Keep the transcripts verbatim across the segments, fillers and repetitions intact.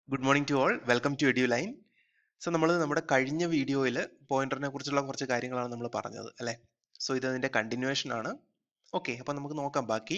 Good morning to all. Welcome to EduLine. So നമ്മൾ നമ്മുടെ കഴിഞ്ഞ വീഡിയോയിൽ പോയിന്ററിനെ കുറിച്ചുള്ള കുറച്ച് കാര്യങ്ങളാണ് നമ്മൾ പറഞ്ഞത് അല്ലേ. സോ ഇത് അതിന്റെ കണ്ടിന്യൂവേഷൻ ആണ്. ഓക്കെ, അപ്പൊ നമുക്ക് നോക്കാം ബാക്കി.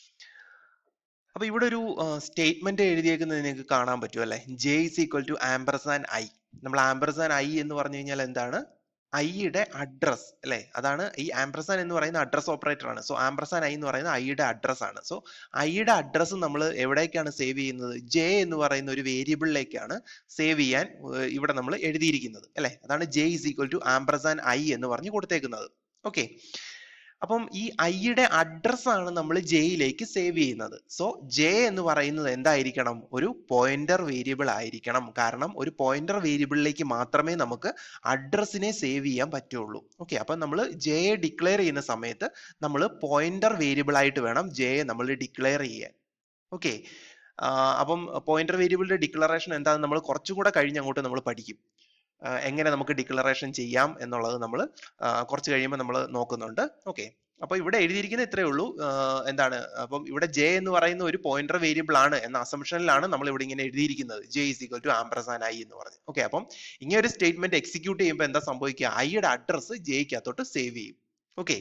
അപ്പൊ ഇവിടെ ഒരു സ്റ്റേറ്റ്മെന്റ് എഴുതിയേക്കുന്നത് നിങ്ങൾക്ക് കാണാൻ പറ്റും അല്ലെ. J is equal to ampersand I. നമ്മൾ ആംബർസാൻ ഐ എന്ന് പറഞ്ഞു കഴിഞ്ഞാൽ എന്താണ്? ഐയുടെ അഡ്രസ് അല്ലെ. അതാണ് ഈ ആംബർസാൻ എന്ന് പറയുന്ന അഡ്രസ് ഓപ്പറേറ്റർ ആണ്. സോ ആംബർസാൻ ഐ എന്ന് പറയുന്ന ഐയുടെ അഡ്രസ് ആണ്. സോ ഐയുടെ അഡ്രസ് നമ്മൾ എവിടേക്കാണ് സേവ് ചെയ്യുന്നത്? ജെ എന്ന് പറയുന്ന ഒരു വേരിയബിളിലേക്കാണ് സേവ് ചെയ്യാൻ ഇവിടെ നമ്മൾ എഴുതിയിരിക്കുന്നത് അല്ലെ. അതാണ് J is equal to ampersand I എന്ന് പറഞ്ഞ് കൊടുത്തേക്കുന്നത്. ഓക്കെ, അപ്പം ഈ ഐയുടെ അഡ്രസ് ആണ് നമ്മൾ ജെയിലേക്ക് സേവ് ചെയ്യുന്നത്. സോ ജെ എന്ന് പറയുന്നത് എന്തായിരിക്കണം? ഒരു പോയിന്റർ വേരിയബിൾ ആയിരിക്കണം. കാരണം ഒരു പോയിന്റർ വേരിയബിളിലേക്ക് മാത്രമേ നമുക്ക് അഡ്രസ്സിനെ സേവ് ചെയ്യാൻ പറ്റുള്ളൂ. ഓക്കെ, അപ്പം നമ്മൾ ജെയെ ഡിക്ലെയർ ചെയ്യുന്ന സമയത്ത് നമ്മൾ പോയിന്റർ വേരിയബിൾ ആയിട്ട് വേണം ജെയെ നമ്മൾ ഡിക്ലെയർ ചെയ്യാൻ. ഓക്കെ, അപ്പം പോയിന്റർ വേരിയബിളിന്റെ ഡിക്ലറേഷൻ എന്താണെന്ന് നമ്മൾ കുറച്ചുകൂടെ കഴിഞ്ഞ് അങ്ങോട്ട് നമ്മൾ പഠിക്കും. എങ്ങനെ നമുക്ക് ഡിക്ലറേഷൻ ചെയ്യാം എന്നുള്ളത് നമ്മൾ കുറച്ച് കഴിയുമ്പോൾ നമ്മൾ നോക്കുന്നുണ്ട്. ഓക്കെ, അപ്പൊ ഇവിടെ എഴുതിയിരിക്കുന്നത് ഇത്രയേ ഉള്ളൂ. എന്താണ്? അപ്പം ഇവിടെ ജെ എന്ന് പറയുന്ന ഒരു പോയിന്റർ വേരിയബിൾ ആണ് എന്ന അസംഷനിലാണ് നമ്മൾ ഇവിടെ ഇങ്ങനെ എഴുതിയിരിക്കുന്നത്, J is equal to ampersand I എന്ന് പറഞ്ഞ്. ഓക്കെ, അപ്പം ഇങ്ങനെ ഒരു സ്റ്റേറ്റ്മെന്റ് എക്സിക്യൂട്ട് ചെയ്യുമ്പോൾ എന്താ സംഭവിക്കുക? ഐയുടെ അഡ്രസ് ജെയ്ക്കകത്തോട്ട് സേവ് ചെയ്യും. ഓക്കെ,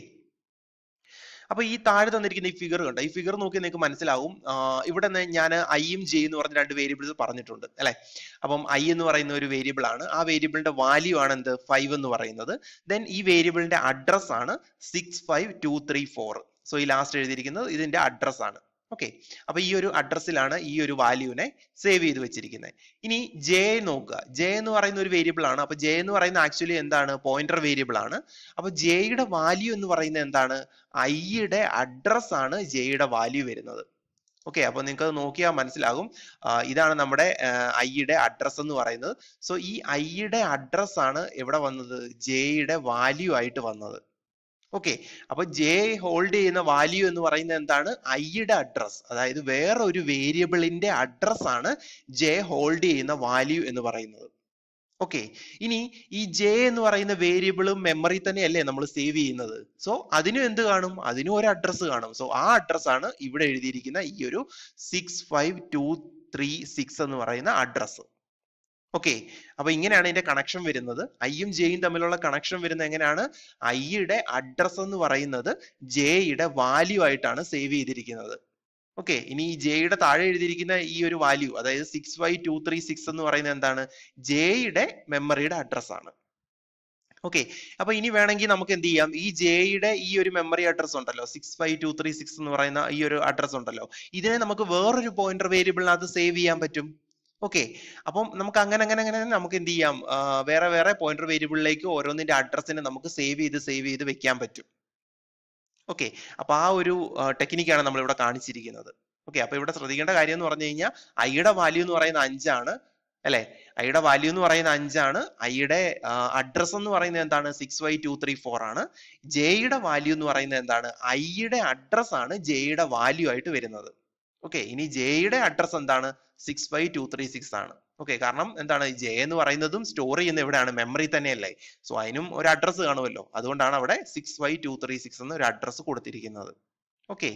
അപ്പൊ ഈ താഴെ തന്നിരിക്കുന്ന ഈ ഫിഗർ കണ്ടോ? ഈ ഫിഗർ നോക്കി നിങ്ങൾക്ക് മനസ്സിലാവും. ഇവിടെ ഞാൻ ഐയും ജെ എന്ന് പറഞ്ഞ രണ്ട് വേരിയബിൾസ് പറഞ്ഞിട്ടുണ്ട് അല്ലെ. അപ്പം ഐ എന്ന് പറയുന്ന ഒരു വേരിയബിൾ ആണ്. ആ വേരിയബിളിന്റെ വാല്യൂ ആണ് എന്ത്? ഫൈവ് എന്ന് പറയുന്നത്. ദെൻ ഈ വേരിയബിളിന്റെ അഡ്രസ് ആണ് six five two three four. So ഈ ലാസ്റ്റ് എഴുതിയിരിക്കുന്നത് ഇതിന്റെ അഡ്രസ് ആണ്. ഓക്കെ, അപ്പൊ ഈ ഒരു അഡ്രസ്സിലാണ് ഈ ഒരു വാല്യൂവിനെ സേവ് ചെയ്ത് വെച്ചിരിക്കുന്നത്. ഇനി ജെ നോക്കുക. ജെ എന്ന് പറയുന്ന ഒരു വേരിയബിൾ ആണ്. അപ്പൊ ജെ എന്ന് പറയുന്ന ആക്ച്വലി എന്താണ്? പോയിന്റർ വേരിയബിൾ ആണ്. അപ്പൊ ജെയുടെ വാല്യൂ എന്ന് പറയുന്നത് എന്താണ്? ഐയുടെ അഡ്രസ് ആണ് ജെയുടെ വാല്യൂ വരുന്നത്. ഓക്കെ, അപ്പൊ നിങ്ങൾക്ക് അത് നോക്കിയാൽ മനസ്സിലാകും. ഇതാണ് നമ്മുടെ ഐയുടെ അഡ്രസ് എന്ന് പറയുന്നത്. സോ ഈ ഐയുടെ അഡ്രസ് ആണ് എവിടെ വന്നത്? ജെയുടെ വാല്യൂ ആയിട്ട് വന്നത്. ഓക്കെ, അപ്പൊ ജെ ഹോൾഡ് ചെയ്യുന്ന വാല്യൂ എന്ന് പറയുന്നത് എന്താണ്? ഐയുടെ അഡ്രസ്. അതായത് വേറെ ഒരു വേരിയബിളിന്റെ അഡ്രസ് ആണ് ജെ ഹോൾഡ് ചെയ്യുന്ന വാല്യൂ എന്ന് പറയുന്നത്. ഓക്കെ, ഇനി ഈ ജെ എന്ന് പറയുന്ന വേരിയബിളും മെമ്മറി തന്നെയല്ലേ നമ്മൾ സേവ് ചെയ്യുന്നത്. സോ അതിനും എന്ത് കാണും? അതിനും ഒരു അഡ്രസ് കാണും. സോ ആ അഡ്രസ് ആണ് ഇവിടെ എഴുതിയിരിക്കുന്ന ഈ ഒരു six five two three six എന്ന് പറയുന്ന അഡ്രസ്. ഓക്കെ, അപ്പൊ ഇങ്ങനെയാണ് ഇതിന്റെ കണക്ഷൻ വരുന്നത്. ഐയും ജെയും തമ്മിലുള്ള കണക്ഷൻ വരുന്നത് എങ്ങനെയാണ്? ഐയുടെ അഡ്രസ് എന്ന് പറയുന്നത് ജെയുടെ വാല്യൂ ആയിട്ടാണ് സേവ് ചെയ്തിരിക്കുന്നത്. ഓക്കെ, ഇനി ഈ ജെയുടെ താഴെ എഴുതിയിരിക്കുന്ന ഈ ഒരു വാല്യൂ, അതായത് six five two three six എന്ന് പറയുന്നത് എന്താണ്? ജെയുടെ മെമ്മറിയുടെ അഡ്രസ് ആണ്. ഓക്കെ, അപ്പൊ ഇനി വേണമെങ്കിൽ നമുക്ക് എന്ത് ചെയ്യാം? ഈ ജെയുടെ ഈ ഒരു മെമ്മറി അഡ്രസ് ഉണ്ടല്ലോ, six five two three six എന്ന് പറയുന്ന ഈ ഒരു അഡ്രസ് ഉണ്ടല്ലോ, ഇതിനെ നമുക്ക് വേറൊരു പോയിന്റർ വേരിയബിളിനകത്ത് സേവ് ചെയ്യാൻ പറ്റും. ഓക്കെ, അപ്പം നമുക്ക് അങ്ങനെ അങ്ങനെ അങ്ങനെ നമുക്ക് എന്ത് ചെയ്യാം? വേറെ വേറെ പോയിന്റർ വേരിയബിളിലേക്ക് ഓരോന്നിന്റെ അഡ്രസ്സിനെ നമുക്ക് സേവ് ചെയ്ത് സേവ് ചെയ്ത് വെക്കാൻ പറ്റും. ഓക്കെ, അപ്പൊ ആ ഒരു ടെക്നിക്കാണ് നമ്മൾ ഇവിടെ കാണിച്ചിരിക്കുന്നത്. ഓക്കെ, അപ്പൊ ഇവിടെ ശ്രദ്ധിക്കേണ്ട കാര്യം എന്ന് പറഞ്ഞു കഴിഞ്ഞാൽ ഐയുടെ വാല്യൂ എന്ന് പറയുന്ന അഞ്ചാണ് അല്ലെ. ഐയുടെ വാല്യൂ എന്ന് പറയുന്ന അഞ്ചാണ്. ഐയുടെ അഡ്രസ് എന്ന് പറയുന്നത് എന്താണ്? Six five two three four ആണ്. ജെയുടെ വാല്യൂ എന്ന് പറയുന്നത് എന്താണ്? ഐയുടെ അഡ്രസ് ആണ് ജെയുടെ വാല്യൂ ആയിട്ട് വരുന്നത്. ഓക്കെ, ഇനി ജെയുടെ അഡ്രസ് എന്താണ്? Six five two three six ആണ്. ഓക്കെ, കാരണം എന്താണ്? ജെ എന്ന് പറയുന്നതും സ്റ്റോർ ചെയ്യുന്ന എവിടെയാണ്? മെമ്മറി തന്നെയല്ലേ. സോ അതിനും ഒരു അഡ്രസ് കാണുമല്ലോ. അതുകൊണ്ടാണ് അവിടെ six five two three six എന്ന ഒരു അഡ്രസ് കൊടുത്തിരിക്കുന്നത്. ഓക്കെ,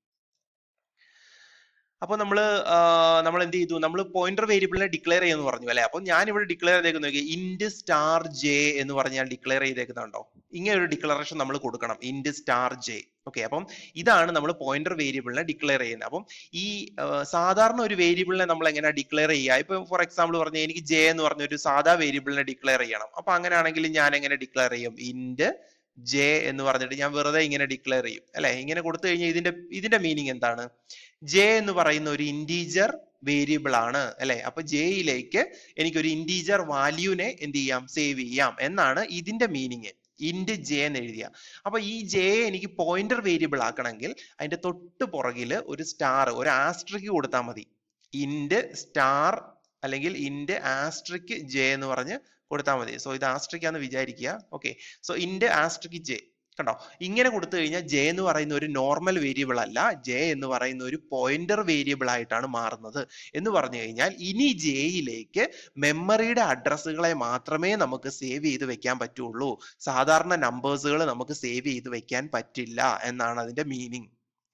അപ്പൊ നമ്മൾ നമ്മൾ എന്ത് ചെയ്തു? നമ്മൾ പോയിന്റർ വേരിയബിളിനെ ഡിക്ലെയർ ചെയ്യുമെന്ന് പറഞ്ഞു അല്ലെ. അപ്പൊ ഞാൻ ഇവിടെ ഡിക്ലെയർ ചെയ്തേക്കുന്ന ഇന്റ് സ്റ്റാർ ജെ എന്ന് പറഞ്ഞാൽ ഡിക്ലെയർ ചെയ്തേക്കുന്നുണ്ടോ? ഇങ്ങനെ ഒരു ഡിക്ലറേഷൻ നമ്മൾ കൊടുക്കണം, ഇന്റ് സ്റ്റാർ ജെ. ഓക്കെ, അപ്പം ഇതാണ് നമ്മൾ പോയിന്റർ വേരിയബിളിനെ ഡിക്ലെയർ ചെയ്യുന്നത്. അപ്പം ഈ സാധാരണ ഒരു വേരിയബിളിനെ നമ്മൾ എങ്ങനെ ഡിക്ലെയർ ചെയ്യുക? ഇപ്പൊ ഫോർ എക്സാമ്പിൾ പറഞ്ഞാൽ എനിക്ക് ജെ എന്ന് പറഞ്ഞ ഒരു സാധാ വേരിയബിളിനെ ഡിക്ലെയർ ചെയ്യണം. അപ്പൊ അങ്ങനെയാണെങ്കിൽ ഞാൻ എങ്ങനെ ഡിക്ലെയർ ചെയ്യും? ഇന്റ് ജെ എന്ന് പറഞ്ഞിട്ട് ഞാൻ വെറുതെ ഇങ്ങനെ ഡിക്ലെയർ ചെയ്യും അല്ലെ. ഇങ്ങനെ കൊടുത്തു കഴിഞ്ഞാൽ ഇതിന്റെ ഇതിന്റെ മീനിങ് എന്താണ്? ജെ എന്ന് പറയുന്ന ഒരു ഇന്റീജർ വേരിയബിൾ ആണ് അല്ലെ. അപ്പൊ ജെയിലേക്ക് എനിക്ക് ഒരു ഇന്റീജർ വാല്യൂനെ എന്ത് ചെയ്യാം? സേവ് ചെയ്യാം എന്നാണ് ഇതിന്റെ മീനിങ്. ഇന്റ് ജെ എന്ന് എഴുതിയ. അപ്പൊ ഈ ജെ എനിക്ക് പോയിന്റർ വേരിയബിൾ ആക്കണമെങ്കിൽ അതിന്റെ തൊട്ട് പുറകില് ഒരു സ്റ്റാർ, ഒരു ആസ്ട്രിക് കൊടുത്താൽ മതി. ഇന്റ് സ്റ്റാർ അല്ലെങ്കിൽ ഇന്റ് ആസ്ട്രിക് ജെ എന്ന് പറഞ്ഞ് കൊടുത്താൽ മതി. സോ ഇത് ആസ്ട്രിക് ആണെന്ന് വിചാരിക്കുക. Okay, so int asterisk J കണ്ടോ? ഇങ്ങനെ കൊടുത്തു കഴിഞ്ഞാൽ ജെ എന്ന് പറയുന്ന ഒരു നോർമൽ വേരിയബിൾ അല്ല, ജെ എന്ന് പറയുന്ന ഒരു പോയിന്റർ വേരിയബിൾ ആയിട്ടാണ് മാറുന്നത്. എന്ന് പറഞ്ഞു കഴിഞ്ഞാൽ ഇനി ജെയിലേക്ക് മെമ്മറിയുടെ അഡ്രസ്സുകളെ മാത്രമേ നമുക്ക് സേവ് ചെയ്ത് വെക്കാൻ പറ്റുള്ളൂ. സാധാരണ നമ്പേഴ്സുകൾ നമുക്ക് സേവ് ചെയ്ത് വെക്കാൻ പറ്റില്ല എന്നാണ് അതിന്റെ മീനിങ്.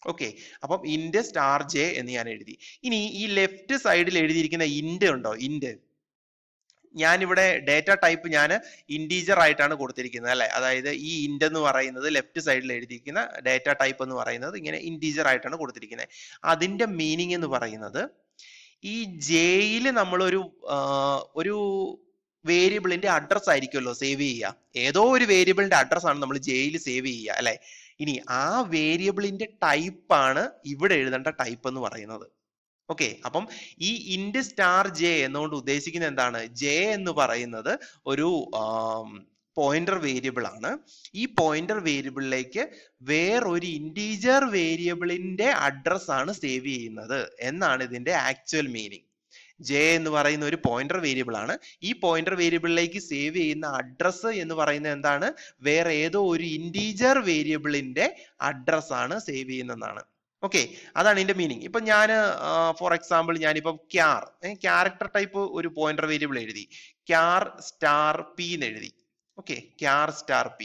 ഓക്കെ, അപ്പം ഇന്റ് സ്റ്റാർ ജെ എന്ന് ഞാൻ എഴുതി. ഇനി ഈ ലെഫ്റ്റ് സൈഡിൽ എഴുതിയിരിക്കുന്ന ഇന്റ് ഉണ്ടോ, ഇന്റ്, ഞാനിവിടെ ഡേറ്റ ടൈപ്പ് ഞാൻ ഇൻറ്റീജർ ആയിട്ടാണ് കൊടുത്തിരിക്കുന്നത് അല്ലെ. അതായത് ഈ ഇന്റ് എന്ന് പറയുന്നത് ലെഫ്റ്റ് സൈഡിൽ എഴുതിയിരിക്കുന്ന ഡേറ്റ ടൈപ്പ് എന്ന് പറയുന്നത് ഇങ്ങനെ ഇൻറ്റീജർ ആയിട്ടാണ് കൊടുത്തിരിക്കുന്നത്. അതിന്റെ മീനിങ് എന്ന് പറയുന്നത് ഈ ജെയിൽ നമ്മളൊരു ഒരു വേരിയബിളിന്റെ അഡ്രസ് ആയിരിക്കുമല്ലോ സേവ് ചെയ്യുക. ഏതോ ഒരു വേരിയബിളിന്റെ അഡ്രസ് ആണ് നമ്മൾ ജെയിൽ സേവ് ചെയ്യുക അല്ലെ. ഇനി ആ വേരിയബിളിന്റെ ടൈപ്പ് ആണ് ഇവിടെ എഴുതേണ്ട ടൈപ്പ് എന്ന് പറയുന്നത്. ഓക്കെ, അപ്പം ഈ ഇന്റ് സ്റ്റാർ ജെ എന്നുകൊണ്ട് ഉദ്ദേശിക്കുന്നത് എന്താണ്, ജെ എന്ന് പറയുന്നത് ഒരു പോയിന്റർ വേരിയബിൾ ആണ്. ഈ പോയിന്റർ വേരിയബിളിലേക്ക് വേറൊരു ഇന്റീജർ വേരിയബിളിന്റെ അഡ്രസ് ആണ് സേവ് ചെയ്യുന്നത് എന്നാണ് ഇതിന്റെ ആക്ച്വൽ മീനിങ്. ജെ എന്ന് പറയുന്ന ഒരു പോയിന്റർ വേരിയബിൾ ആണ്. ഈ പോയിന്റർ വേരിയബിളിലേക്ക് സേവ് ചെയ്യുന്ന അഡ്രസ് എന്ന് പറയുന്നത് എന്താണ്, വേറെ ഏതോ ഒരു ഇന്റീജർ വേരിയബിളിന്റെ അഡ്രസ് ആണ് സേവ് ചെയ്യുന്നതാണ്. ഓക്കെ, അതാണ് ഇതിന്റെ മീനിങ്. ഇപ്പൊ ഞാൻ ഫോർ എക്സാമ്പിൾ ഞാനിപ്പോ ക്യാർ ക്യാരക്ടർ ടൈപ്പ് ഒരു പോയിന്റർ വേരിയബിൾ എഴുതി, ക്യാർ സ്റ്റാർ പി എന്ന് എഴുതി. Okay, char star P.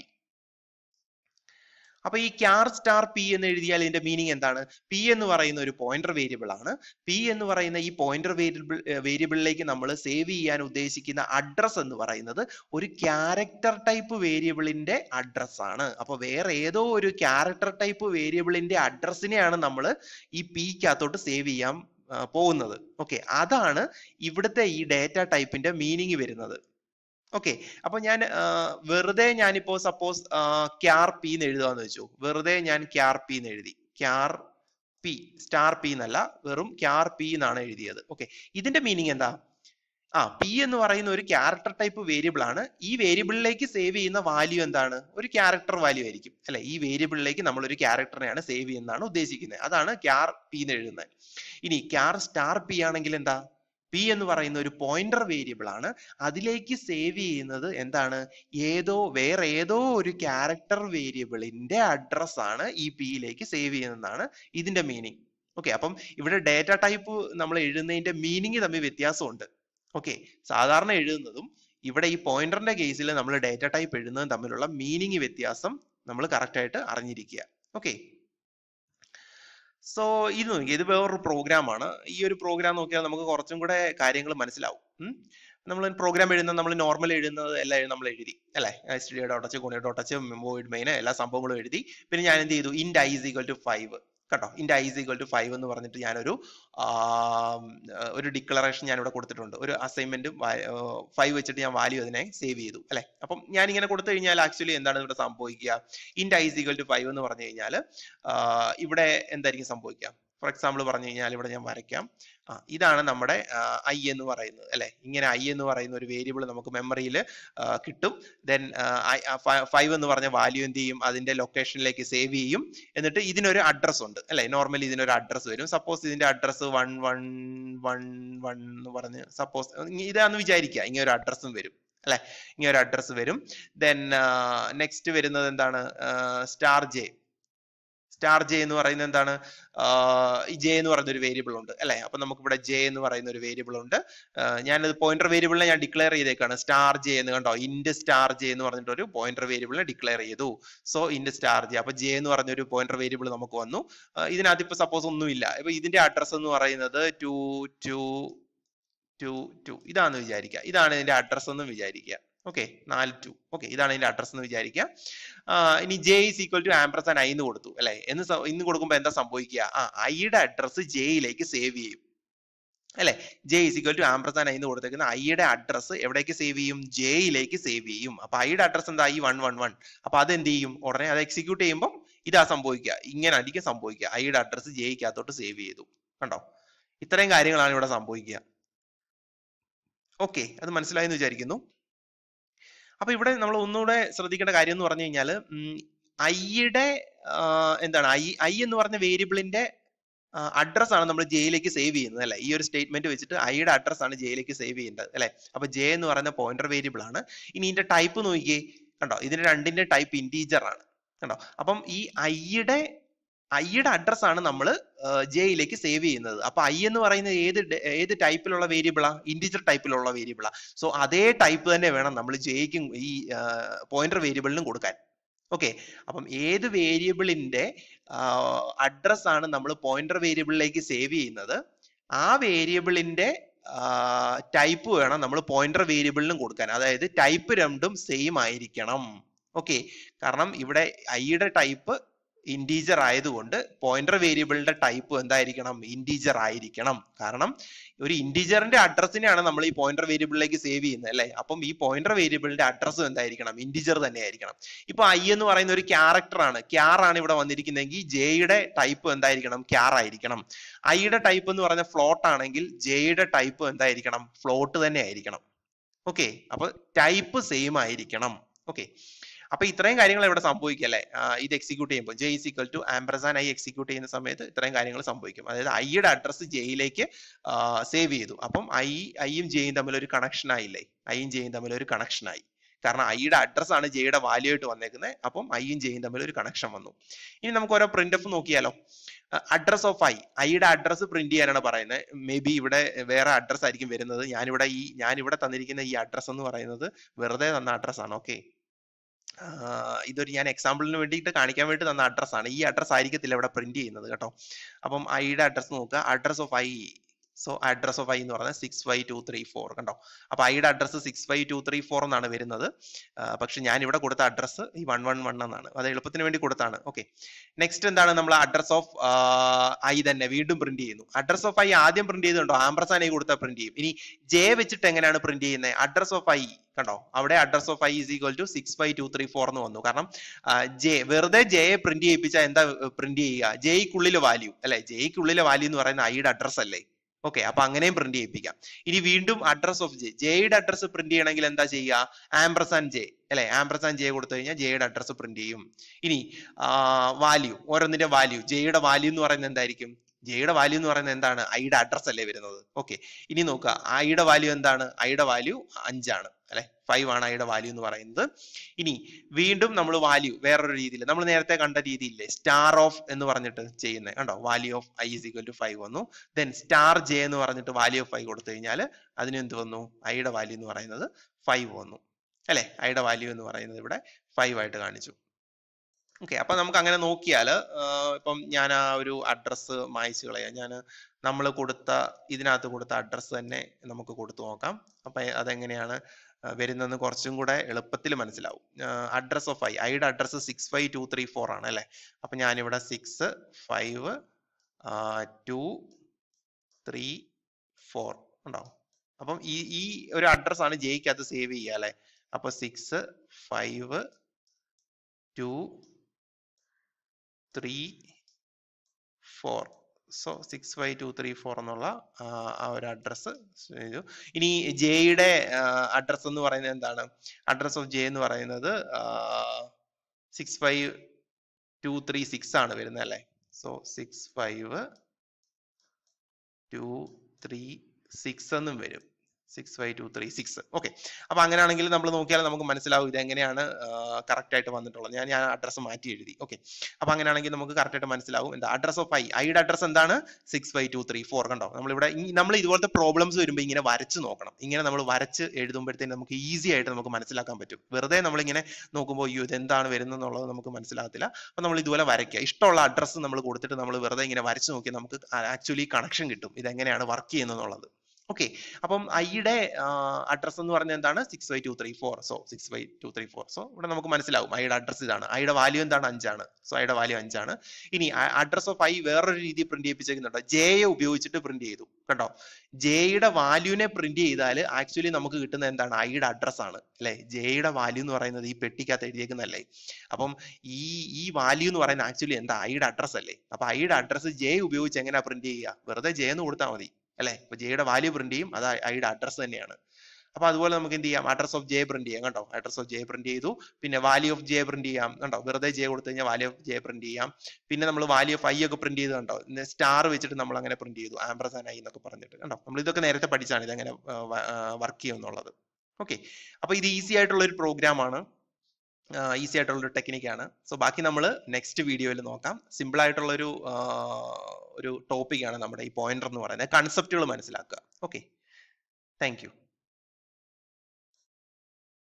അപ്പൊ ഈ ക്യാർ സ്റ്റാർ പി എന്ന് എഴുതിയാൽ ഇതിന്റെ മീനിങ് എന്താണ്, പി എന്ന് പറയുന്ന ഒരു പോയിന്റർ വേരിയബിൾ ആണ്. പി എന്ന് പറയുന്ന ഈ പോയിന്റർ വേരിയബിൾ വേരിയബിളിലേക്ക് നമ്മൾ സേവ് ചെയ്യാൻ ഉദ്ദേശിക്കുന്ന അഡ്രസ് എന്ന് പറയുന്നത് ഒരു ക്യാരക്ടർ ടൈപ്പ് വേരിയബിളിന്റെ അഡ്രസ് ആണ്. അപ്പൊ വേറെ ഏതോ ഒരു ക്യാരക്ടർ ടൈപ്പ് വേരിയബിളിന്റെ അഡ്രസ്സിനെയാണ് നമ്മൾ ഈ പിക്കകത്തോട്ട് സേവ് ചെയ്യാൻ പോകുന്നത്. ഓക്കെ, അതാണ് ഇവിടുത്തെ ഈ ഡേറ്റ ടൈപ്പിന്റെ മീനിങ് വരുന്നത്. ഓക്കെ, അപ്പൊ ഞാൻ വെറുതെ ഞാനിപ്പോ സപ്പോസ് ക്യാർ പി എന്ന് എഴുതാന്ന് വെച്ചു. വെറുതെ ഞാൻ ക്യാർ പി എന്ന് എഴുതി, ക്യാർ പി സ്റ്റാർ പി എന്നല്ല, വെറും ക്യാർ പി എന്നാണ് എഴുതിയത്. ഓക്കെ, ഇതിന്റെ മീനിങ് എന്താ, ആ പി എന്ന് പറയുന്ന ഒരു ക്യാരക്ടർ ടൈപ്പ് വേരിയബിൾ ആണ്. ഈ വേരിയബിളിലേക്ക് സേവ് ചെയ്യുന്ന വാല്യൂ എന്താണ്, ഒരു ക്യാരക്ടർ വാല്യൂ ആയിരിക്കും അല്ലെ. ഈ വേരിയബിളിലേക്ക് നമ്മൾ ഒരു ക്യാരക്ടറിനെയാണ് സേവ് ചെയ്യുന്നതാണ് ഉദ്ദേശിക്കുന്നത്. അതാണ് ക്യാർ പി എന്ന് എഴുതുന്നത്. ഇനി ക്യാർ സ്റ്റാർ പി ആണെങ്കിൽ എന്താ, പി എന്ന് പറയുന്ന ഒരു പോയിന്റർ വേരിയബിൾ ആണ്. അതിലേക്ക് സേവ് ചെയ്യുന്നത് എന്താണ്, ഏതോ വേറെ ഏതോ ഒരു ക്യാരക്ടർ വേരിയബിളിന്റെ അഡ്രസ് ആണ് ഈ പിയിലേക്ക് സേവ് ചെയ്യുന്നതാണ് ഇതിന്റെ മീനിങ്. ഓക്കെ, അപ്പം ഇവിടെ ഡേറ്റ ടൈപ്പ് നമ്മൾ എഴുതുന്നതിന്റെ മീനിങ് തമ്മിൽ വ്യത്യാസമുണ്ട്. ഓക്കെ, സാധാരണ എഴുതുന്നതും ഇവിടെ ഈ പോയിന്ററിന്റെ കേസിൽ നമ്മൾ ഡേറ്റ ടൈപ്പ് എഴുതുന്നതും തമ്മിലുള്ള മീനിങ് വ്യത്യാസം നമ്മൾ കറക്റ്റ് ആയിട്ട് അറിഞ്ഞിരിക്കുക. ഓക്കെ, സോ ഇത് നോക്കി, ഇത് വേറൊരു പ്രോഗ്രാം ആണ്. ഈ ഒരു പ്രോഗ്രാം നോക്കിയാൽ നമുക്ക് കുറച്ചും കൂടെ കാര്യങ്ങൾ മനസ്സിലാവും. നമ്മൾ പ്രോഗ്രാം എഴുതുന്നത് നമ്മൾ നോർമൽ എഴുതുന്നത് എല്ലാം നമ്മൾ എഴുതി അല്ലെ, സ്റ്റുഡിയോ ഡോട്ട് എച്ച് ഗുണിയോ ഡോട്ട് എച്ച് വോയിഡ് മെയിൻ എല്ലാ സംഭവങ്ങളും എഴുതി. പിന്നെ ഞാൻ എന്ത് ചെയ്തു, int I is equal to five കേട്ടോ, int I is equal to five എന്ന് പറഞ്ഞിട്ട് ഞാനൊരു ഒരു ഡിക്ലറേഷൻ ഞാൻ ഇവിടെ കൊടുത്തിട്ടുണ്ട്. ഒരു അസൈൻമെന്റ് ഫൈവ് വെച്ചിട്ട് ഞാൻ വാല്യൂ അതിനെ സേവ് ചെയ്തു അല്ലെ. അപ്പം ഞാൻ ഇങ്ങനെ കൊടുത്തു കഴിഞ്ഞാൽ ആക്ച്വലി എന്താണ് ഇവിടെ സംഭവിക്കുക, int I is equal to five എന്ന് പറഞ്ഞു കഴിഞ്ഞാൽ ഇവിടെ എന്തായിരിക്കും സംഭവിക്കുക. ഫോർ എക്സാമ്പിൾ പറഞ്ഞു കഴിഞ്ഞാൽ ഇവിടെ ഞാൻ വരയ്ക്കാം. ആ ഇതാണ് നമ്മുടെ ഐ എന്ന് പറയുന്നത് അല്ലെ. ഇങ്ങനെ ഐ എന്ന് പറയുന്ന ഒരു വേരിയബിൾ നമുക്ക് മെമ്മറിയിൽ കിട്ടും. ദെൻ ഫൈവ് എന്ന് പറഞ്ഞ വാല്യൂ എന്ത് ചെയ്യും, അതിന്റെ ലൊക്കേഷനിലേക്ക് സേവ് ചെയ്യും. എന്നിട്ട് ഇതിനൊരു അഡ്രസ് ഉണ്ട് അല്ലെ. നോർമലി ഇതിനൊരു അഡ്രസ് വരും. സപ്പോസ് ഇതിന്റെ address one one one one എന്ന് പറഞ്ഞ് സപ്പോസ് ഇതാന്ന് വിചാരിക്കുക, ഇങ്ങനെ ഒരു അഡ്രസ്സും വരും അല്ലെ. ഇങ്ങനെ ഒരു അഡ്രസ് വരും. ദെൻ നെക്സ്റ്റ് വരുന്നത് എന്താണ്, സ്റ്റാർ ജെ. സ്റ്റാർ ജെ എന്ന് പറയുന്നത് എന്താണ്, ജെ എന്ന് പറയുന്ന ഒരു വേരിയബിൾ ഉണ്ട് അല്ലെ. അപ്പൊ നമുക്ക് ഇവിടെ ജെ എന്ന് പറയുന്ന ഒരു വേരിയബിൾ ഉണ്ട്. ഞാനത് പോയിന്റർ വേരിയബിളിനെ ഞാൻ ഡിക്ലെയർ ചെയ്തേക്കാണ്, സ്റ്റാർ ജെ എന്ന് കണ്ടോ, ഇന്റ് സ്റ്റാർ ജെ എന്ന് പറഞ്ഞിട്ട് ഒരു പോയിന്റർ വേരിയബിളിനെ ഡിക്ലെയർ ചെയ്തു. സോ ഇന്റ് സ്റ്റാർ ജെ, അപ്പൊ ജെ എന്ന് പറഞ്ഞ ഒരു പോയിന്റർ വേരിയബിൾ നമുക്ക് വന്നു. ഇതിനകത്ത് ഇപ്പൊ സപ്പോസ് ഒന്നുമില്ല. ഇപ്പൊ ഇതിന്റെ അഡ്രസ് എന്ന് പറയുന്നത് ടു ടു ടു ടു ഇതാന്ന് വിചാരിക്കുക. ഇതാണ് ഇതിന്റെ അഡ്രസ് എന്ന് വിചാരിക്കുക. ഓക്കെ, നാല് ടു. ഓക്കെ, ഇതാണ് ഇതിന്റെ അഡ്രസ് എന്ന് വിചാരിക്കുക. ഇനി J is equal to ampersand I എന്ന് കൊടുത്തു അല്ലെ. എന്ന് ഇന്ന് കൊടുക്കുമ്പോൾ എന്താ സംഭവിക്കുക, ആ ഐയുടെ അഡ്രസ് ജെയിലേക്ക് സേവ് ചെയ്യും അല്ലെ. J is equal to ampersand I എന്ന് കൊടുത്തേക്കുന്ന ഐയുടെ അഡ്രസ് എവിടേക്ക് സേവ് ചെയ്യും, ജെയിലേക്ക് സേവ് ചെയ്യും. അപ്പൊ ഐയുടെ അഡ്രസ് എന്താ, ഈ വൺ വൺ വൺ. അപ്പൊ അത് എന്ത് ചെയ്യും, ഉടനെ അത് എക്സിക്യൂട്ട് ചെയ്യുമ്പോൾ ഇതാ സംഭവിക്കുക, ഇങ്ങനെ ആയിരിക്കും സംഭവിക്കുക. ഐയുടെ അഡ്രസ് ജെയ്ക്കകത്തോട്ട് സേവ് ചെയ്തു. കണ്ടോ, ഇത്രയും കാര്യങ്ങളാണ് ഇവിടെ സംഭവിക്കുക. ഓക്കെ, അത് മനസ്സിലായി എന്ന് വിചാരിക്കുന്നു. അപ്പൊ ഇവിടെ നമ്മൾ ഒന്നുകൂടെ ശ്രദ്ധിക്കേണ്ട കാര്യം എന്ന് പറഞ്ഞു കഴിഞ്ഞാൽ, ഐയുടെ എന്താണ് ഐ ഐ എന്ന് പറഞ്ഞ വേരിയബിളിന്റെ അഡ്രസ് ആണ് നമ്മൾ ജെയിലേക്ക് സേവ് ചെയ്യുന്നത് അല്ലെ. ഈ ഒരു സ്റ്റേറ്റ്മെന്റ് വെച്ചിട്ട് ഐയുടെ അഡ്രസ് ആണ് ജെയിലേക്ക് സേവ് ചെയ്യേണ്ടത് അല്ലെ. അപ്പൊ ജെ എന്ന് പറയുന്ന പോയിന്റർ വേരിയബിൾ ആണ്. ഇനി ഇതിന്റെ ടൈപ്പ് നോക്കിയേ, കണ്ടോ, ഇതിന്റെ രണ്ടിന്റെ ടൈപ്പ് ഇന്റീജർ ആണ് കണ്ടോ. അപ്പം ഈ ഐയുടെ ഐയുടെ അഡ്രസ് ആണ് നമ്മൾ ജെയിലേക്ക് സേവ് ചെയ്യുന്നത്. അപ്പൊ ഐ എന്ന് പറയുന്നത് ഏത് ഏത് ടൈപ്പിലുള്ള വേരിയബിളാ, ഇന്റീജർ ടൈപ്പിലുള്ള വേരിയബിളാ. സോ അതേ ടൈപ്പ് തന്നെ വേണം നമ്മൾ ജെയ്ക്കും ഈ പോയിന്റർ വേരിയബിളിനും കൊടുക്കാൻ. ഓക്കെ, അപ്പം ഏത് വേരിയബിളിന്റെ അഡ്രസ് ആണ് നമ്മൾ പോയിന്റർ വേരിയബിളിലേക്ക് സേവ് ചെയ്യുന്നത്, ആ വേരിയബിളിന്റെ ടൈപ്പ് വേണം നമ്മൾ പോയിന്റർ വേരിയബിളിനും കൊടുക്കാൻ. അതായത് ടൈപ്പ് രണ്ടും സെയിം ആയിരിക്കണം. ഓക്കെ, കാരണം ഇവിടെ ഐയുടെ ടൈപ്പ് ഇന്റീജർ ആയതുകൊണ്ട് പോയിന്റർ വേരിയബിളിന്റെ ടൈപ്പ് എന്തായിരിക്കണം? ഇന്റീജർ ആയിരിക്കണം. കാരണം ഒരു ഇന്റീജറിന്റെ അഡ്രസ്സിനെയാണ് നമ്മൾ ഈ പോയിന്റർ വേരിയബിളിലേക്ക് സേവ് ചെയ്യുന്നത് അല്ലെ. അപ്പം ഈ പോയിന്റർ വേരിയബിളിന്റെ അഡ്രസ്സ് എന്തായിരിക്കണം? ഇന്റീജർ തന്നെ ആയിരിക്കണം. ഇപ്പൊ ഐ എന്ന് പറയുന്ന ഒരു ക്യാരക്ടർ ആണ്, ക്യാർ ആണ് ഇവിടെ വന്നിരിക്കുന്നതെങ്കിൽ ജെയുടെ ടൈപ്പ് എന്തായിരിക്കണം? ക്യാർ ആയിരിക്കണം. ഐയുടെ ടൈപ്പ് എന്ന് പറഞ്ഞ ഫ്ലോട്ട് ആണെങ്കിൽ ജെയുടെ ടൈപ്പ് എന്തായിരിക്കണം? ഫ്ലോട്ട് തന്നെ ആയിരിക്കണം. ഓക്കെ, അപ്പൊ ടൈപ്പ് സെയിം ആയിരിക്കണം. ഓക്കെ, അപ്പൊ ഇത്രയും കാര്യങ്ങൾ ഇവിടെ സംഭവിക്കും അല്ലെ. ഇത് എക്സിക്യൂട്ട് ചെയ്യുമ്പോൾ J is equal to ampersand I execute ചെയ്യുന്ന സമയത്ത് ഇത്രയും കാര്യങ്ങൾ സംഭവിക്കും. അതായത് ഐയുടെ അഡ്രസ് ജെയിലേക്ക് സേവ് ചെയ്തു. അപ്പം ഐ ഐയും ജെയും തമ്മിൽ ഒരു കണക്ഷൻ ആയില്ലേ? ഐയും ജെയും തമ്മിൽ ഒരു കണക്ഷൻ ആയി. കാരണം ഐയുടെ അഡ്രസ് ആണ് ജെയുടെ വാല്യൂ ആയിട്ട് വന്നേക്കുന്നത്. അപ്പം ഐയും ജെയും തമ്മിൽ ഒരു കണക്ഷൻ വന്നു. ഇനി നമുക്ക് ഓരോ പ്രിന്റ് എഫ് നോക്കിയാലോ. അഡ്രസ് ഓഫ് ഐ, ഐയുടെ അഡ്രസ് പ്രിന്റ് ചെയ്യാനാണ് പറയുന്നത്. മേ ബി ഇവിടെ വേറെ അഡ്രസ് ആയിരിക്കും വരുന്നത്. ഞാനിവിടെ ഈ ഞാനിവിടെ തന്നിരിക്കുന്ന ഈ അഡ്രസ് എന്ന് പറയുന്നത് വെറുതെ തന്ന അഡ്രസ് ആണ്. ഓക്കെ, ഇതൊരു ഞാൻ എക്സാമ്പിളിന് വേണ്ടിയിട്ട് കാണിക്കാൻ വേണ്ടി തന്ന അഡ്രസ് ആണ്. ഈ അഡ്രസ് ആയിരിക്കത്തില്ല ഇവിടെ പ്രിന്റ് ചെയ്യുന്നത് കേട്ടോ. അപ്പം ഐയുടെ അഡ്രസ് നോക്കുക. Address of I, so address of I എന്ന് പറയുന്നത് six five two three four കണ്ടോ. അപ്പൊ ഐയുടെ address six five two three four എന്നാണ് വരുന്നത്. പക്ഷെ ഞാൻ ഇവിടെ കൊടുത്ത അഡ്രസ് ഈ വൺ വൺ വൺ എന്നാണ്. അത് എളുപ്പത്തിന് വേണ്ടി കൊടുത്താണ്. ഓക്കെ, നെക്സ്റ്റ് എന്താണ്? നമ്മൾ അഡ്രസ് ഓഫ് ഐ തന്നെ വീണ്ടും പ്രിന്റ് ചെയ്യുന്നു. അഡ്രസ് ഓഫ് ഐ ആദ്യം പ്രിന്റ് ചെയ്തുണ്ടോ? ആംപർസാൻ ഐ കൊടുത്താൽ പ്രിന്റ് ചെയ്യും. ഇനി ജെ വെച്ചിട്ട് എങ്ങനെയാണ് പ്രിന്റ് ചെയ്യുന്നത്? അഡ്രസ് ഓഫ് ഐ കണ്ടോ, അവിടെ address of I is equal to six five two three four എന്ന് വന്നു. കാരണം ജെ വെറുതെ ജെയെ പ്രിന്റ് ചെയ്യിപ്പിച്ചാൽ എന്താ പ്രിന്റ് ചെയ്യുക? ജെയ്ക്കുള്ളിലെ വാല്യൂ അല്ലെ. ജെയ്ക്കുള്ളിലെ വാല്യൂ എന്ന് പറയുന്ന ഐയുടെ അഡ്രസ് അല്ലേ. ഓക്കെ, അപ്പൊ അങ്ങനെയും പ്രിന്റ് ചെയ്യിപ്പിക്കാം. ഇനി വീണ്ടും അഡ്രസ് ഓഫ് ജെ, ജെയുടെ അഡ്രസ് പ്രിന്റ് ചെയ്യണമെങ്കിൽ എന്താ ചെയ്യുക? ആംപർസാൻ ജെ അല്ലെ. ആംപർസാൻ ജെ കൊടുത്തു കഴിഞ്ഞാൽ ജെയുടെ അഡ്രസ് പ്രിന്റ് ചെയ്യും. ഇനി വാല്യൂ, ഓരോന്നിന്റെ വാല്യൂ, ജെയുടെ വാല്യൂ എന്ന് പറയുന്നത് എന്തായിരിക്കും? ജെയുടെ വാല്യൂ എന്ന് പറയുന്നത് എന്താണ്? ഐയുടെ അഡ്രസ് അല്ലേ വരുന്നത്. ഓക്കെ, ഇനി നോക്കുക ഐയുടെ വാല്യൂ എന്താണ്? ഐയുടെ വാല്യൂ അഞ്ചാണ് അല്ലെ. ഫൈവ് ആണ് ഐയുടെ വാല്യൂ എന്ന് പറയുന്നത്. ഇനി വീണ്ടും നമ്മൾ വാല്യൂ വേറൊരു രീതിയിൽ, നമ്മൾ നേരത്തെ കണ്ട രീതിയില്ലേ സ്റ്റാർ ഓഫ് എന്ന് പറഞ്ഞിട്ട് ചെയ്യുന്നത് കണ്ടോ. Value of I is equal to five വന്നു. ദെൻ സ്റ്റാർ ജെ എന്ന് പറഞ്ഞിട്ട് വാല്യൂ ഓഫ് ഐ കൊടുത്തു കഴിഞ്ഞാൽ അതിന് എന്ത് വന്നു? ഐയുടെ വാല്യൂ എന്ന് പറയുന്നത് ഫൈവ് വന്നു അല്ലെ. ഐയുടെ വാല്യൂ എന്ന് പറയുന്നത് ഇവിടെ ഫൈവ് ആയിട്ട് കാണിച്ചു. ഓക്കെ, അപ്പൊ നമുക്ക് അങ്ങനെ നോക്കിയാൽ ഇപ്പം ഞാൻ ആ ഒരു അഡ്രസ്സ് മായ്ച്ചു കളയാം. ഞാൻ നമ്മൾ കൊടുത്ത ഇതിനകത്ത് കൊടുത്ത അഡ്രസ്സ് തന്നെ നമുക്ക് കൊടുത്തു നോക്കാം. അപ്പൊ അതെങ്ങനെയാണ് വരുന്നതെന്ന് കുറച്ചും കൂടെ എളുപ്പത്തിൽ മനസ്സിലാവും. അഡ്രസ് ഓഫ് ഐ, ഐയുടെ address six five two three four ആണ് അല്ലെ. അപ്പൊ ഞാനിവിടെ six five two three four ഉണ്ടാവും. അപ്പം ഈ ഈ ഒരു അഡ്രസ് ആണ് ജെയ്ക്കകത്ത് സേവ് ചെയ്യുക അല്ലെ. അപ്പൊ six five two three four, so six five two three four എന്നുള്ള ആ ഒരു അഡ്രസ് ചെയ്തു. ഇനി ജെയുടെ അഡ്രസ് എന്ന് പറയുന്നത് എന്താണ്? അഡ്രസ് ഓഫ് ജെ എന്ന് പറയുന്നത് six five two three six ആണ് വരുന്നത് അല്ലെ. So six five two three six എന്നും വരും. Six five two three six. Okay, അപ്പൊ അങ്ങനെയാണെങ്കിൽ നമ്മൾ നോക്കിയാൽ നമുക്ക് മനസ്സിലാവും ഇത് എങ്ങനെയാണ് കറക്റ്റ് ആയിട്ട് വന്നിട്ടുള്ളത്. ഞാൻ ഞാൻ അഡ്രസ് മാറ്റി എഴുതി. ഓക്കെ, അപ്പൊ അങ്ങനെയാണെങ്കിൽ നമുക്ക് കറക്റ്റ് ആയിട്ട് മനസ്സിലാവും എന്താ അഡ്രസ് ഓഫ് ഐ. ഐയുടെ അഡ്രസ് എന്താണ്? Six five two three four കണ്ടോ. നമ്മളിവിടെ നമ്മൾ ഇതുപോലത്തെ പ്രോബ്ലംസ് വരുമ്പോൾ ഇങ്ങനെ വരച്ച് നോക്കണം. ഇങ്ങനെ നമ്മൾ വരച്ച് എഴുതുമ്പോഴത്തേക്ക് നമുക്ക് ഈസി ആയിട്ട് നമുക്ക് മനസ്സിലാക്കാൻ പറ്റും. വെറുതെ നമ്മളിങ്ങനെ നോക്കുമ്പോൾ അയ്യോ ഇത് എന്താണ് വരുന്നത് എന്നുള്ളത് നമുക്ക് മനസ്സിലാകത്തില്ല. അപ്പൊ നമ്മൾ ഇതുപോലെ വരയ്ക്കുക. ഇഷ്ടമുള്ള അഡ്രസ്സ് നമ്മൾ കൊടുത്തിട്ട് നമ്മൾ വെറുതെ ഇങ്ങനെ വരച്ച് നോക്കിയാൽ നമുക്ക് ആക്ച്വലി കണക്ഷൻ കിട്ടും ഇത് എങ്ങനെയാണ് വർക്ക് ചെയ്യുന്നത് എന്നുള്ളത്. ഓക്കെ, അപ്പം ഐയുടെ അഡ്രസ് എന്ന് പറഞ്ഞാൽ എന്താണ്? Six five two three four. So six five two three four. So ഇവിടെ നമുക്ക് മനസ്സിലാവും ഐയുടെ അഡ്രസ് ഇതാണ്. ഐയുടെ വാല്യൂ എന്താണ്? അഞ്ചാണ്. സോ ഐയുടെ വാല്യൂ അഞ്ചാണ്. ഇനി അഡ്രസ് ഓഫ് ഐ വേറൊരു രീതി പ്രിന്റ് ചെയ്യിപ്പിച്ചേക്കുന്നുണ്ടോ? ജെയെ ഉപയോഗിച്ചിട്ട് പ്രിന്റ് ചെയ്തു കണ്ടോ. ജെയുടെ വാല്യൂനെ പ്രിന്റ് ചെയ്താൽ ആക്ച്വലി നമുക്ക് കിട്ടുന്ന എന്താണ്? ഐയുടെ അഡ്രസ് ആണ് അല്ലെ. ജെയുടെ വാല്യൂ എന്ന് പറയുന്നത് ഈ പെട്ടിക്കകത്ത് എഴുതിയേക്കുന്നല്ലേ. അപ്പം ഈ ഈ വാല്യൂ എന്ന് പറയുന്നത് ആക്ച്വലി എന്താ? ഐയുടെ അഡ്രസ് അല്ലേ. അപ്പൊ ഐയുടെ അഡ്രസ് ജെ ഉപയോഗിച്ച് എങ്ങനെയാ പ്രിന്റ് ചെയ്യുക? വെറുതെ ജെ എന്ന് കൊടുത്താൽ മതി അല്ലെ. അപ്പൊ ജെയുടെ വാല്യൂ പ്രിന്റ് ചെയ്യും. അത് ഐയുടെ അഡ്രസ് തന്നെയാണ്. അപ്പൊ അതുപോലെ നമുക്ക് എന്ത് ചെയ്യാം? അഡ്രസ് ഓഫ് ജെ പ്രിന്റ് ചെയ്യാം കണ്ടോ. അഡ്രസ് ഓഫ് ജെ പ്രിന്റ് ചെയ്തു. പിന്നെ വാല്യൂ ഓഫ് ജെ പ്രിന്റ് ചെയ്യാം കണ്ടോ. വെറുതെ ജെ കൊടുത്തു കഴിഞ്ഞാൽ വാല്യൂ ഓഫ് ജെ പ്രിന്റ് ചെയ്യാം. പിന്നെ നമ്മൾ വാല്യൂ ഓഫ് ഐ ഒക്കെ പ്രിന്റ് ചെയ്ത് കണ്ടോ. സ്റ്റാർ വെച്ചിട്ട് നമ്മൾ അങ്ങനെ പ്രിന്റ് ചെയ്തു ആംപർസാൻ ഐ എന്നൊക്കെ പറഞ്ഞിട്ട് കണ്ടോ. നമ്മൾ ഇതൊക്കെ നേരത്തെ പഠിച്ചാണ് ഇതെങ്ങനെ വർക്ക് ചെയ്യും എന്നുള്ളത്. ഓക്കെ, അപ്പൊ ഇത് ഈസി ആയിട്ടുള്ള ഒരു പ്രോഗ്രാം ആണ്. ഈസി ആയിട്ടുള്ള ഒരു ടെക്നിക്കാണ്. സോ ബാക്കി നമ്മൾ നെക്സ്റ്റ് വീഡിയോയിൽ നോക്കാം. സിമ്പിൾ ആയിട്ടുള്ള ഒരു ഒരു ടോപ്പിക്കാണ് നമ്മുടെ ഈ പോയിന്റർ എന്ന് പറയുന്നത്. കൺസെപ്റ്റുകൾ മനസ്സിലാക്കുക. Okay, thank U.